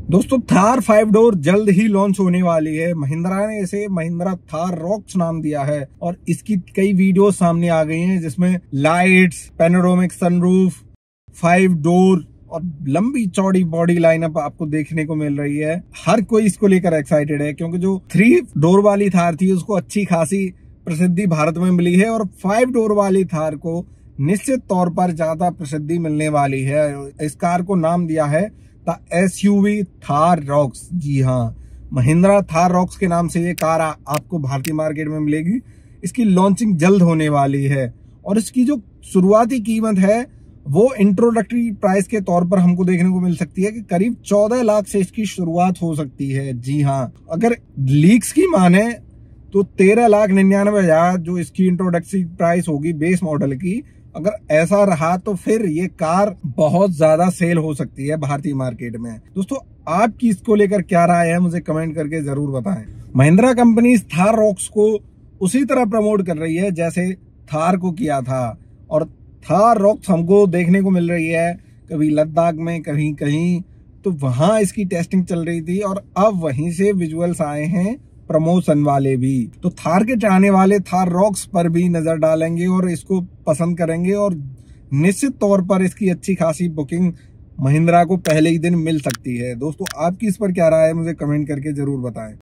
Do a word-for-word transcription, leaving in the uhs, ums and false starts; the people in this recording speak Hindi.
दोस्तों थार फाइव डोर जल्द ही लॉन्च होने वाली है। महिंद्रा ने इसे महिंद्रा थार रॉक्स नाम दिया है और इसकी कई वीडियो सामने आ गई हैं जिसमें lights, panoramic sunroof, five door और लंबी चौड़ी बॉडी लाइनअप आपको देखने को मिल रही है। हर कोई इसको लेकर एक्साइटेड है क्योंकि जो थ्री डोर वाली थार थी उसको अच्छी खासी प्रसिद्धि भारत में मिली है और फाइव डोर वाली थार को निश्चित तौर पर ज्यादा प्रसिद्धि मिलने वाली है। इस कार को नाम दिया है द एसयूवी थार रॉक्स। जी हाँ, महिंद्रा थार रॉक्स के नाम से ये कार आ, आपको भारतीय मार्केट में मिलेगी। इसकी लॉन्चिंग जल्द होने वाली है और इसकी जो शुरुआती कीमत है वो इंट्रोडक्टरी प्राइस के तौर पर हमको देखने को मिल सकती है कि करीब चौदह लाख से इसकी शुरुआत हो सकती है। जी हाँ, अगर लीक्स की माने तो तेरह लाख निन्यानवे हजार जो इसकी इंट्रोडक्टरी प्राइस होगी बेस मॉडल की, अगर ऐसा रहा तो फिर ये कार बहुत ज्यादा सेल हो सकती है भारतीय मार्केट में। दोस्तों आपकी इसको लेकर क्या राय है मुझे कमेंट करके जरूर बताएं। महिंद्रा कंपनी इस थार रॉक्स को उसी तरह प्रमोट कर रही है जैसे थार को किया था और थार रॉक्स हमको देखने को मिल रही है कभी लद्दाख में कहीं कहीं, तो वहां इसकी टेस्टिंग चल रही थी और अब वहीं से विजुअल्स आए हैं प्रमोशन वाले भी। तो थार के चाहने वाले थार रॉक्स पर भी नजर डालेंगे और इसको पसंद करेंगे और निश्चित तौर पर इसकी अच्छी खासी बुकिंग महिंद्रा को पहले ही दिन मिल सकती है। दोस्तों आपकी इस पर क्या राय है मुझे कमेंट करके जरूर बताएं।